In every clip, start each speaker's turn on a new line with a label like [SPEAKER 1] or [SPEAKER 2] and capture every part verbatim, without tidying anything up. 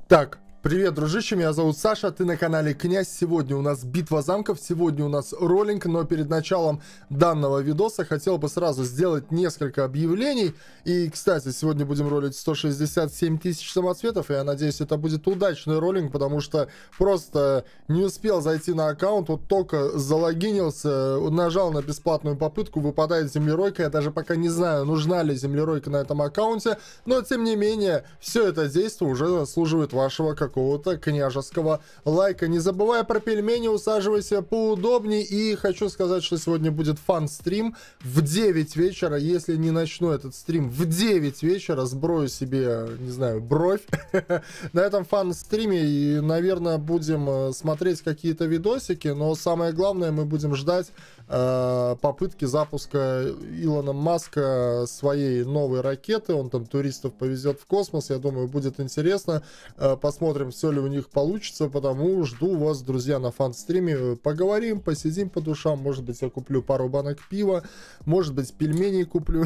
[SPEAKER 1] Так, привет, дружище, меня зовут Саша, ты на канале Князь. Сегодня у нас битва замков, сегодня у нас роллинг, но перед началом данного видоса хотел бы сразу сделать несколько объявлений. И, кстати, сегодня будем ролить сто шестьдесят семь тысяч самоцветов, и я надеюсь, это будет удачный роллинг, потому что просто не успел зайти на аккаунт, вот только залогинился, нажал на бесплатную попытку, выпадает землеройка. Я даже пока не знаю, нужна ли землеройка на этом аккаунте, но, тем не менее, все это действие уже заслуживает вашего какого-то княжеского лайка. Не забывай про пельмени, усаживайся поудобней. И хочу сказать, что сегодня будет фан-стрим в девять вечера. Если не начну этот стрим в девять вечера, сброю себе, не знаю, бровь. На этом фан-стриме, и, наверное, будем смотреть какие-то видосики, но самое главное, мы будем ждать э, попытки запуска Илона Маска своей новой ракеты. Он там туристов повезет в космос. Я думаю, будет интересно. Э, посмотрим, все ли у них получится, потому жду вас, друзья, на фан-стриме. Поговорим, посидим по душам. Может быть, я куплю пару банок пива, может быть, пельменей куплю.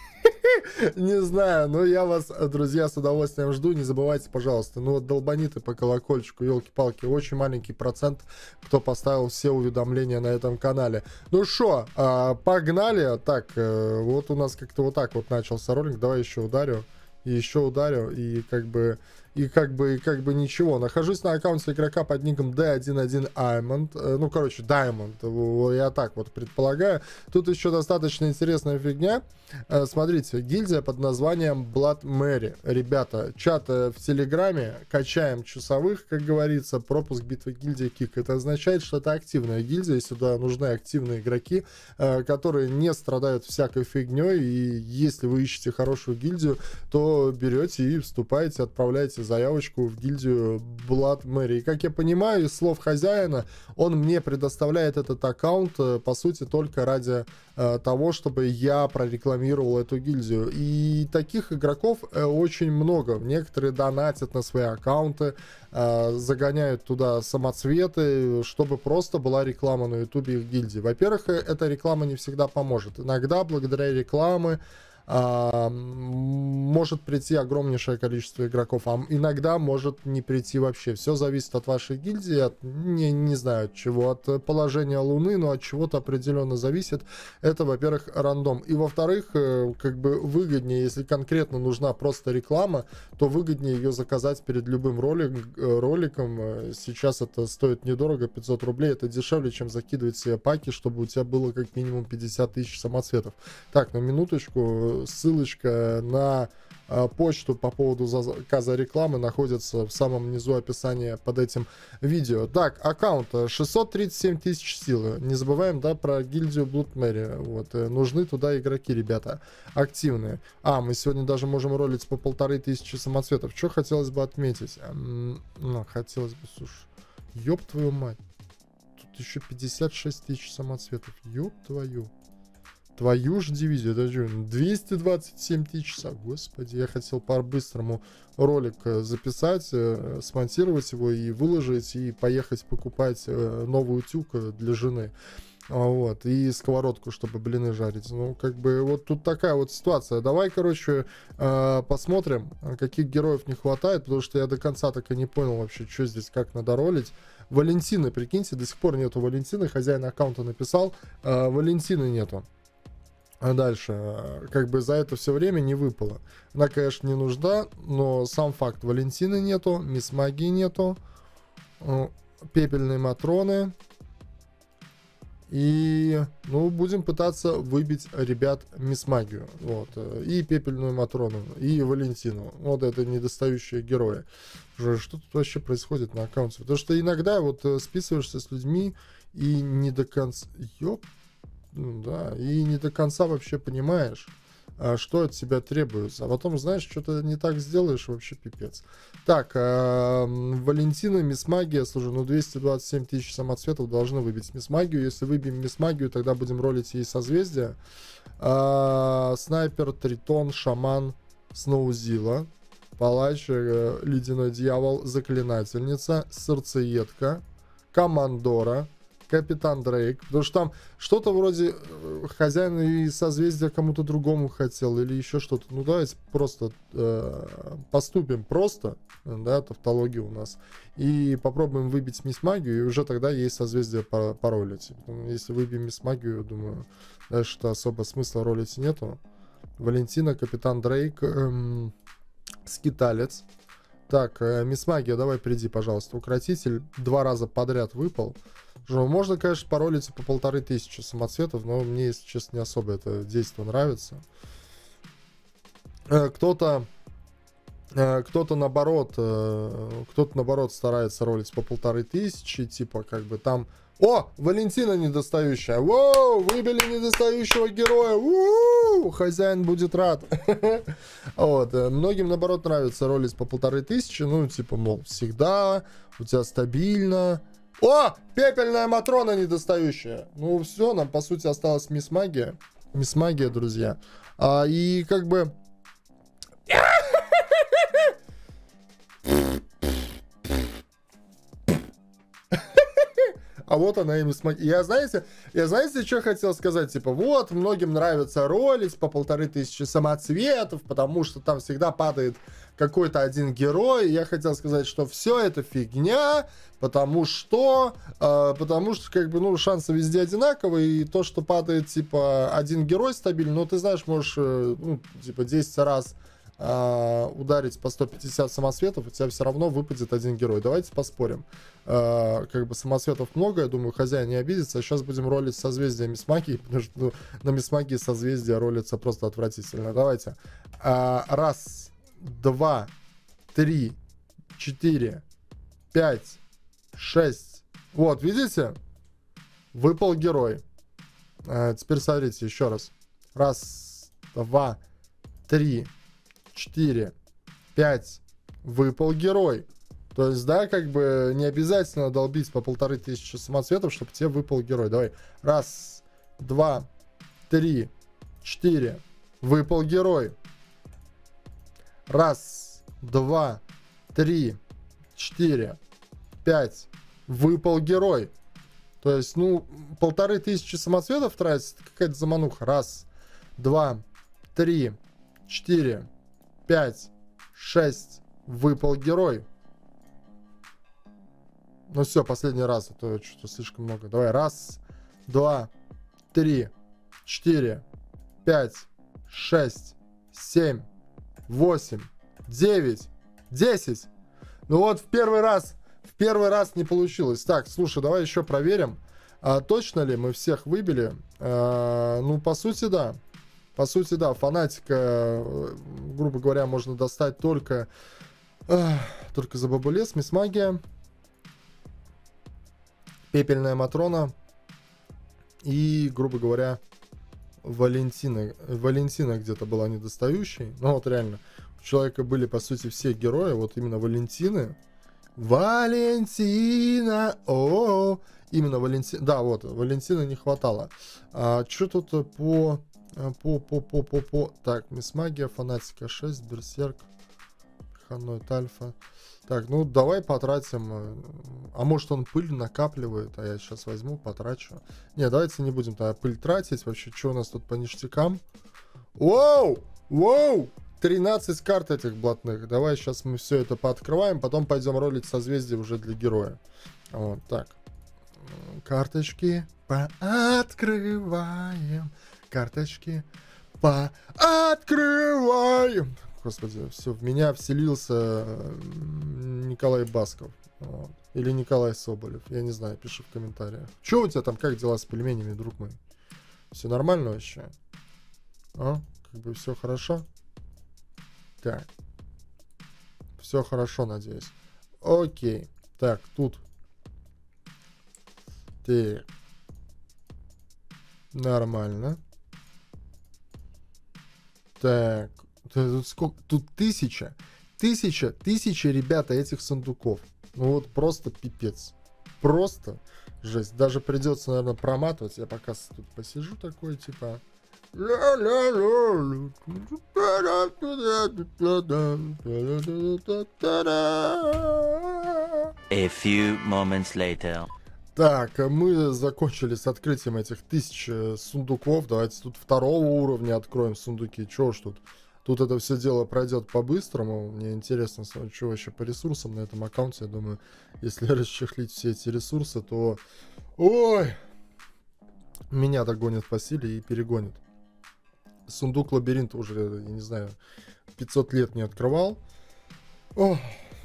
[SPEAKER 1] Не знаю, но я вас, друзья, с удовольствием жду. Не забывайте, пожалуйста, ну вот долбаниты по колокольчику, елки-палки, очень маленький процент, кто поставил все уведомления на этом канале. Ну что, погнали. Так, вот у нас как-то вот так вот начался ролик. Давай еще ударю, и еще ударю, и как бы... И как бы, и как бы ничего. Нахожусь на аккаунте игрока под ником ди один один Diamond. Ну, короче, Diamond. Я так вот предполагаю. Тут еще достаточно интересная фигня. Смотрите, гильдия под названием Blood Mary. Ребята, чат в Телеграме. Качаем часовых, как говорится. Пропуск битвы гильдии Кик. Это означает, что это активная гильдия. Сюда нужны активные игроки, которые не страдают всякой фигней. И если вы ищете хорошую гильдию, то берете и вступаете, отправляете заявочку в гильдию Blood Mary. И, как я понимаю, из слов хозяина, он мне предоставляет этот аккаунт, по сути, только ради э, того, чтобы я прорекламировал эту гильдию. И таких игроков э, очень много. Некоторые донатят на свои аккаунты, э, загоняют туда самоцветы, чтобы просто была реклама на ютубе их гильдии. Во-первых, эта реклама не всегда поможет. Иногда, благодаря рекламе, А, может прийти огромнейшее количество игроков, а иногда может не прийти вообще. Все зависит от вашей гильдии, от, не, не знаю от чего, от положения Луны, но от чего-то определенно зависит. Это, во-первых, рандом. И, во-вторых, как бы выгоднее, если конкретно нужна просто реклама, то выгоднее ее заказать перед любым ролик, роликом. Сейчас это стоит недорого, пятьсот рублей. Это дешевле, чем закидывать себе паки, чтобы у тебя было как минимум пятьдесят тысяч самоцветов. Так, на минуточку. Ссылочка на э, почту по поводу заказа рекламы находится в самом низу описания под этим видео. Так, аккаунт шестьсот тридцать семь тысяч силы. Не забываем, да, про гильдию Blood Mary. Вот, э, нужны туда игроки, ребята, активные. А, мы сегодня даже можем ролить по полторы тысячи самоцветов. Что хотелось бы отметить? Эм, ну, хотелось бы, слушай, ёб твою мать. Тут еще пятьдесят шесть тысяч самоцветов. Ёб твою. Твою ж дивизию, это что, двести двадцать семь тысяч часов, господи, я хотел по-быстрому ролик записать, смонтировать его и выложить, и поехать покупать новый утюг для жены, вот, и сковородку, чтобы блины жарить. Ну, как бы, вот тут такая вот ситуация. Давай, короче, посмотрим, каких героев не хватает, потому что я до конца так и не понял вообще, что здесь, как надо ролить. Валентины, прикиньте, до сих пор нету Валентины, хозяин аккаунта написал, Валентины нету. А дальше, как бы за это все время не выпало. Она, конечно, не нужна, но сам факт: Валентины нету, Мисс Магии нету, Пепельные Матроны. И, ну, будем пытаться выбить, ребят, Мисс Магию. Вот. И Пепельную Матрону, и Валентину. Вот это недостающие герои. Что тут вообще происходит на аккаунте? Потому что иногда вот списываешься с людьми и не до конца... Ёп. Ну, да, и не до конца вообще понимаешь, что от тебя требуется. А потом, знаешь, что-то не так сделаешь, вообще пипец. Так, э, Валентина, Мисс Магия. Слушай, ну двести двадцать семь тысяч самоцветов должны выбить Мисс Магию. Если выбьем Мисс Магию, тогда будем ролить ей созвездия. Э, снайпер, Тритон, Шаман, Сноузила, Палач, э, Ледяной Дьявол, Заклинательница, Сердцеедка, Командора, Капитан Дрейк. Потому что там что-то вроде хозяин и созвездия кому-то другому хотел, или еще что-то. Ну, давайте просто э, поступим просто, да, тавтология у нас, и попробуем выбить Мисс Магию, и уже тогда есть созвездие по, по ролить. Если выбьем Мисс Магию, думаю, дальше-то особо смысла ролить нету. Валентина, Капитан Дрейк, эм, Скиталец. Так, э, Мисс Магия, давай приди, пожалуйста. Укротитель два раза подряд выпал. Можно, конечно, паролить по полторы тысячи самоцветов, но мне, если честно, не особо это действие нравится. Э, кто-то, э, кто-то наоборот, э, кто-то наоборот старается ролить по полторы тысячи, типа как бы там. О, Валентина недостающая. Воу, выбили недостающего героя. У-у-у, хозяин будет рад. Вот, многим наоборот нравится ролить по полторы тысячи, ну типа, мол, всегда у тебя стабильно. О, пепельная Матрона недостающая. Ну все, нам по сути осталась Мисс Магия. Мисс Магия, друзья. А, и как бы... А вот она и Мисс Магия. Я, знаете, я, знаете, что хотел сказать? Типа, вот, многим нравится ролить по полторы тысячи самоцветов, потому что там всегда падает какой-то один герой. Я хотел сказать, что все это фигня, потому что, э, потому что, как бы, ну, шансы везде одинаковые, и то, что падает, типа, один герой стабильно, ну, ты знаешь, можешь, э, ну, типа, десять раз Uh, ударить по сто пятьдесят самоцветов, у тебя все равно выпадет один герой. Давайте поспорим. Uh, как бы самоцветов много, я думаю, хозяин не обидится. А сейчас будем ролить созвездие Мисс Магии, потому что ну, на Мисс Магии созвездие ролится просто отвратительно. Давайте. Uh, раз, два, три, четыре, пять, шесть. Вот, видите? Выпал герой. Uh, теперь смотрите еще раз. Раз, два, три, четыре, пять, выпал герой. То есть, да, как бы не обязательно долбить по полторы тысячи самоцветов, чтобы тебе выпал герой. Давай. Раз, два, три, четыре, выпал герой. Раз, два, три, четыре, пять, выпал герой. То есть, ну, полторы тысячи самоцветов тратить, это какая-то замануха. Раз, два, три, четыре, пять, шесть, выпал герой. Ну все, последний раз, а то что-то слишком много. Давай, раз, два, три, четыре, пять, шесть, семь, восемь, девять, десять. Ну вот в первый раз, в первый раз не получилось. Так, слушай, давай еще проверим, а точно ли мы всех выбили. А, ну, по сути, да. По сути, да, фанатика, грубо говоря, можно достать только, э, только за бабулес, Мисс Магия, Пепельная Матрона и, грубо говоря, Валентина. Валентина где-то была недостающей. Ну вот реально, у человека были, по сути, все герои, вот именно Валентины. Валентина! О, именно Валентина. Да, вот, Валентины не хватало. А, что тут по... По, по, по, по, по. Так, Мисс Магия, Фанатика шесть, Берсерк, Ханоид Альфа. Так, ну давай потратим. А может он пыль накапливает, а я сейчас возьму, потрачу. Не, давайте не будем тогда пыль тратить. Вообще, что у нас тут по ништякам? Воу! Воу! тринадцать карт этих блатных. Давай сейчас мы все это пооткрываем, потом пойдем ролить созвездие уже для героя. Вот, так. Карточки пооткрываем. Карточки пооткрываем. Господи, все, в меня вселился Николай Басков. Вот. Или Николай Соболев. Я не знаю, пиши в комментариях. Че у тебя там, как дела с пельменями, друг мой? Все нормально вообще? А? Как бы все хорошо? Так. Все хорошо, надеюсь. Окей. Так, тут. Так. Нормально. Так, тут сколько? Тут тысяча. Тысяча, тысяча, ребята, этих сундуков. Ну вот просто пипец. Просто жесть. Даже придется, наверное, проматывать. Я пока тут посижу такой, типа...
[SPEAKER 2] A few moments later.
[SPEAKER 1] Так, мы закончили с открытием этих тысяч сундуков. Давайте тут второго уровня откроем сундуки. Чего ж тут? Тут это все дело пройдет по-быстрому. Мне интересно, что вообще по ресурсам на этом аккаунте. Я думаю, если расчехлить все эти ресурсы, то... Ой! Меня догонят по силе и перегонят. Сундук лабиринта уже, я не знаю, пятьсот лет не открывал. Ох.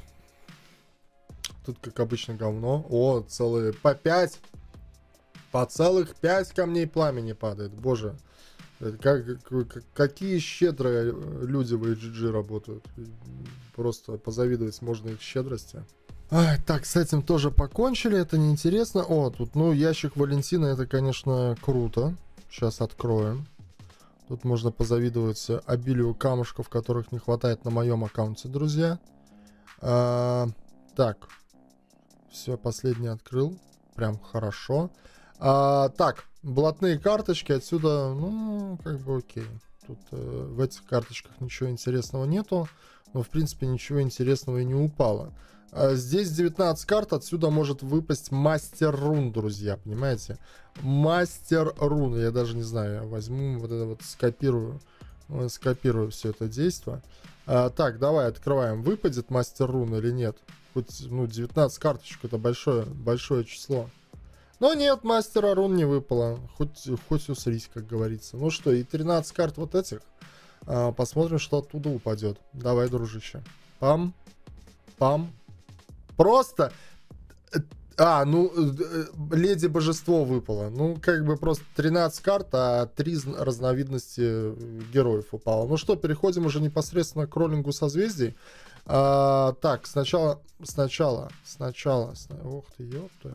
[SPEAKER 1] Тут, как обычно, говно. О, целые по пять. По целых пять камней пламени падает. Боже. Как, как, какие щедрые люди в эйч джи работают. Просто позавидовать можно их щедрости. Ай, так, с этим тоже покончили. Это неинтересно. О, тут, ну, ящик Валентина. Это, конечно, круто. Сейчас откроем. Тут можно позавидовать обилию камушков, которых не хватает на моем аккаунте, друзья. А, так. Все, последний открыл. Прям хорошо. А, так, блатные карточки. Отсюда, ну, как бы окей. Тут э, в этих карточках ничего интересного нету. Но, в принципе, ничего интересного и не упало. А здесь девятнадцать карт. Отсюда может выпасть мастер рун, друзья. Понимаете? Мастер рун. Я даже не знаю. Я возьму вот это вот, скопирую. Скопирую все это действие. А, так, давай открываем. Выпадет мастер рун или нет? Хоть, ну, девятнадцать карточек, это большое, большое число. Но нет, мастера рун не выпало. Хоть, хоть усрись, как говорится. Ну что, и тринадцать карт вот этих. А, посмотрим, что оттуда упадет. Давай, дружище. Пам. Пам. Просто... А, ну, Леди Божество выпало. Ну, как бы просто тринадцать карт, а три разновидности героев упало. Ну что, переходим уже непосредственно к роллингу созвездий. А, так, сначала, сначала, сначала, ох ты, ёпта.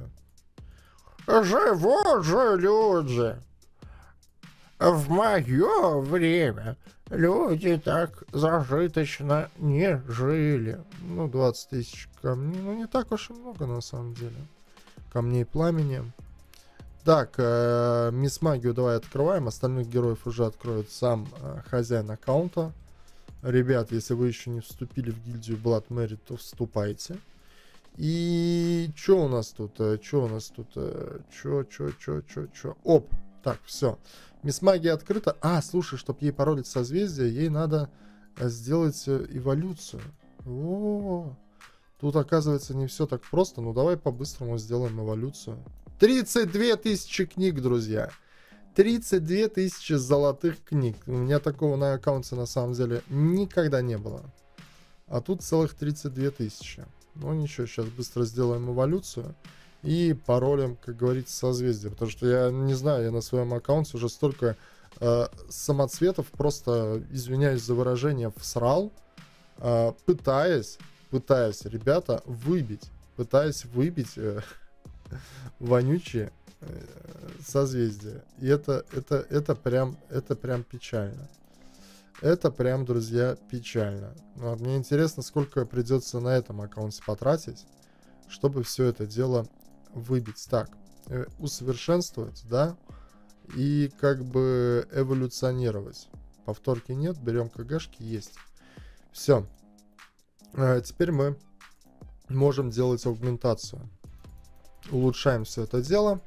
[SPEAKER 1] Живут же люди. В мое время люди так зажиточно не жили. Ну, двадцать тысяч камней, ну, не так уж и много, на самом деле. Камней пламени. Так, э, Мисс Магию давай открываем. Остальных героев уже откроет сам э, хозяин аккаунта. Ребят, если вы еще не вступили в гильдию Blood Merit, то вступайте. И что у нас тут? Что у нас тут? Что, что, что, что, что? Оп! Так, все. Мисс Магия открыта. А, слушай, чтобы ей паролить созвездие, ей надо сделать эволюцию. О, тут, оказывается, не все так просто. Ну, давай по-быстрому сделаем эволюцию. тридцать две тысячи книг, друзья. тридцать две тысячи золотых книг. У меня такого на аккаунте, на самом деле, никогда не было. А тут целых тридцать две тысячи. Ну, ничего, сейчас быстро сделаем эволюцию. И паролем, как говорится, созвездие. Потому что я не знаю, я на своем аккаунте уже столько э, самоцветов, просто, извиняюсь за выражение, всрал, э, пытаясь, пытаясь, ребята, выбить, пытаясь выбить э, вонючие э, созвездия. И это, это, это прям, это прям печально. Это прям, друзья, печально. Но мне интересно, сколько придется на этом аккаунте потратить, чтобы все это дело выбить. Так, э, усовершенствовать, да, и как бы эволюционировать. Повторки нет, берем КГшки, есть. Все. Э, теперь мы можем делать аугментацию. Улучшаем все это дело.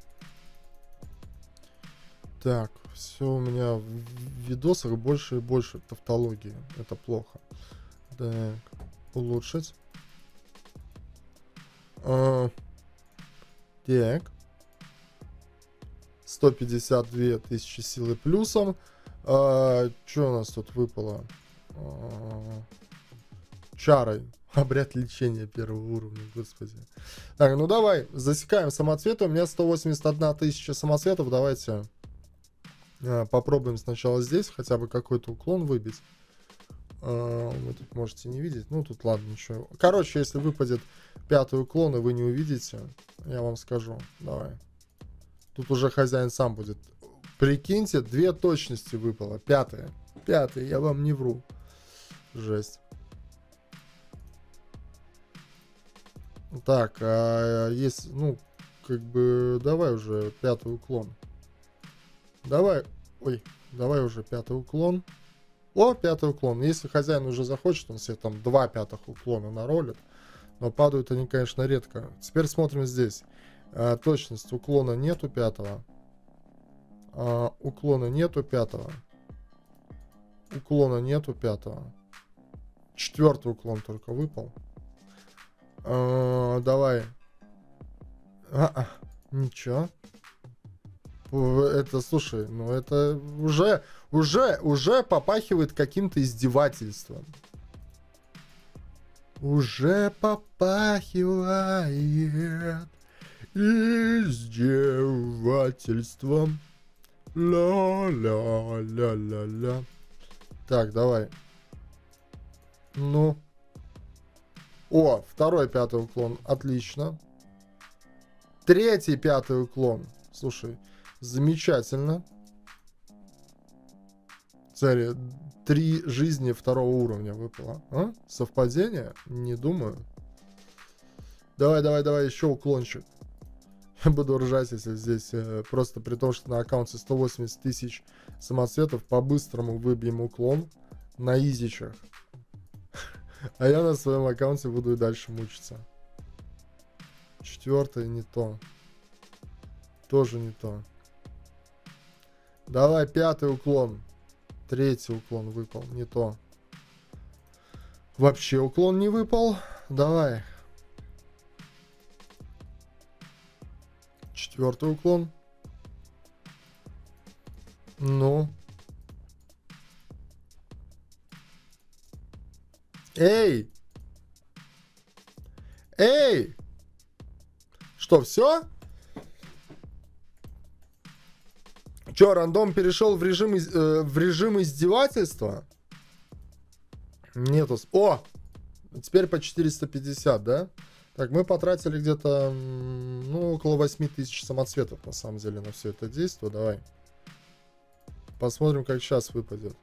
[SPEAKER 1] Так, все у меня в видосах больше и больше тавтологии. Это плохо. Так, улучшить. А, так. сто пятьдесят две тысячи силы плюсом. А, что у нас тут выпало? А, чарой. Обряд лечения первого уровня, господи. Так, ну давай, засекаем самоцветы. У меня сто восемьдесят одна тысяча самоцветов. Давайте а, попробуем сначала здесь хотя бы какой-то уклон выбить. А, вы тут можете не видеть. Ну, тут ладно, ничего. Короче, если выпадет пятый уклон, и вы не увидите, я вам скажу. Давай. Тут уже хозяин сам будет. Прикиньте, две точности выпало. Пятая. Пятая, я вам не вру. Жесть. Так, а есть, ну, как бы, давай уже пятый уклон. Давай, ой, давай уже пятый уклон. О, пятый уклон. Если хозяин уже захочет, он себе там два пятых уклона наролит. Но падают они, конечно, редко. Теперь смотрим здесь. А, точность уклона нету пятого. А, уклона нету пятого. Уклона нету пятого. Четвертый уклон только выпал. А, давай. А, а, ничего. Это, слушай, ну это уже, уже, уже попахивает каким-то издевательством. Уже попахивает издевательством. Ла-ла-ла-ла-ла. Так, давай. Ну. О, второй пятый уклон. Отлично. Третий пятый уклон. Слушай, замечательно. Смотри, три жизни второго уровня выпало. А? Совпадение? Не думаю. Давай, давай, давай, еще уклончик. Я буду ржать, если здесь э, просто при том, что на аккаунте сто восемьдесят тысяч самоцветов, по-быстрому выбьем уклон на изичах. А я на своем аккаунте буду и дальше мучиться. Четвертое не то. Тоже не то. Давай, пятый уклон. Третий уклон выпал. Не то. Вообще уклон не выпал. Давай. Четвертый уклон. Ну. Эй! Эй! Что, все? Че, рандом перешел в режим, э, в режим издевательства? Нету. О! Теперь по четыреста пятьдесят, да? Так, мы потратили где-то, ну, около восемь тысяч самоцветов, на самом деле, на все это действие. Давай. Посмотрим, как сейчас выпадет.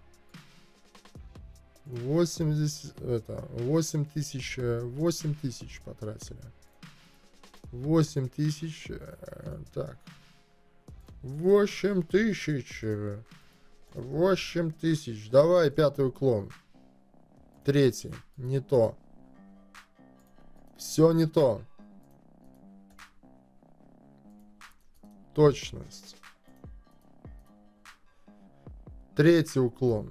[SPEAKER 1] восемьдесят, это, восемь тысяч, восемь тысяч потратили. восемь тысяч, так. восемь тысяч. восемь тысяч. Давай, пятый уклон. Третий. Не то. Все не то. Точность. Третий уклон.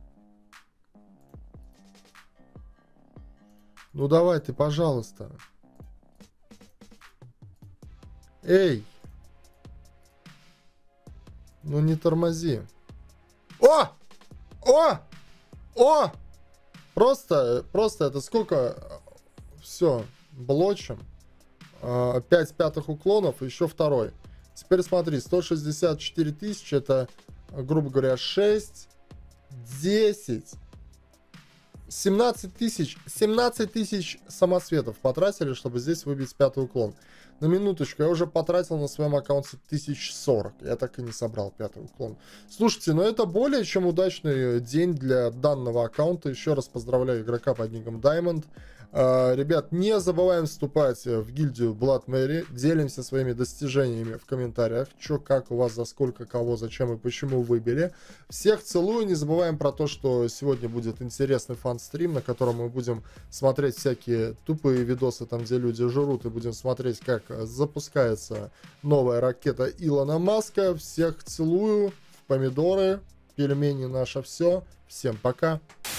[SPEAKER 1] Ну давай ты, пожалуйста. Эй! Ну не тормози. О! О! О! Просто, просто это сколько? Все, блочим. пять пятых уклонов, еще второй. Теперь смотри, сто шестьдесят четыре тысячи, это, грубо говоря, шесть, десять, семнадцать тысяч, семнадцать тысяч самоцветов потратили, чтобы здесь выбить пятый уклон. На минуточку, я уже потратил на своем аккаунте тысяч сорок. Я так и не собрал пятый уклон. Слушайте, ну это более чем удачный день для данного аккаунта. Еще раз поздравляю игрока под ником Diamond. Uh, ребят, не забываем вступать в гильдию Blood Mary. Делимся своими достижениями в комментариях. Че, как у вас, за сколько, кого, зачем и почему выбили. Всех целую. Не забываем про то, что сегодня будет интересный фан-стрим, на котором мы будем смотреть всякие тупые видосы, там где люди жрут, и будем смотреть, как запускается новая ракета Илона Маска. Всех целую. В помидоры. Пельмени наше все. Всем пока.